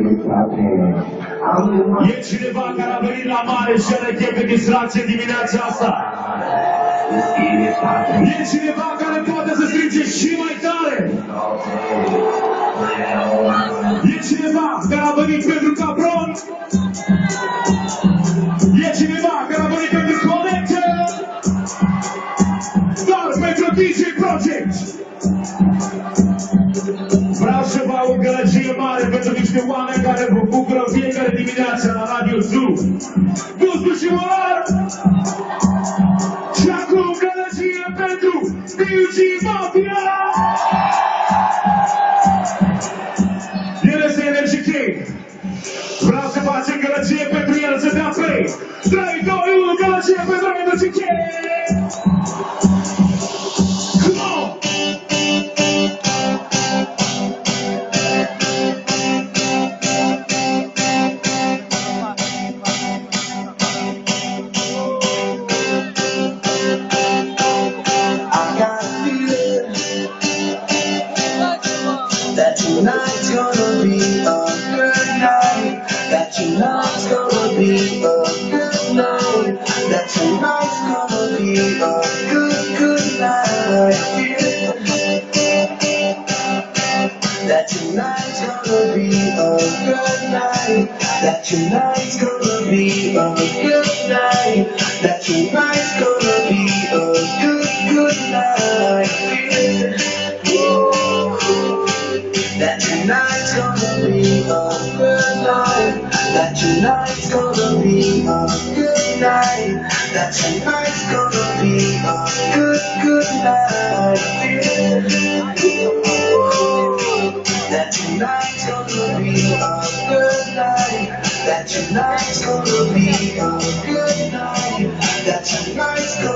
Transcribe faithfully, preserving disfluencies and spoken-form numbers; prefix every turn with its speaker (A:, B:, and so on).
A: E cineva care a venit la mare și are chef de distracție dimineața asta? E cineva care poate să strige și mai tare? E cineva care a venit pentru Capron? E cineva care a venit pentru Conecte? Dar pentru D J Project! Vreau să vă aud gălăgie mare pentru niște oameni care vă bucură fiecare dimineață la Radio Zoo. Gustul și moral! Și acum gălăgie pentru D J Mafia! El este Energy King. Vreau să facem gălăgie pentru el să dea play. trei, doi, unu, gălăgie pentru Energy King! Come on!
B: That tonight's gonna be a good night. That tonight's gonna be a good night. That tonight's gonna be a good, good night. That tonight's gonna be a good night. That tonight's gonna be a good night. That tonight's gonna be a good, good night. That tonight's gonna be a good night. That tonight's gonna be a good night. That tonight's gonna be a good, good night. That tonight's gonna be a good night. That tonight's gonna be a good night. That tonight's gonna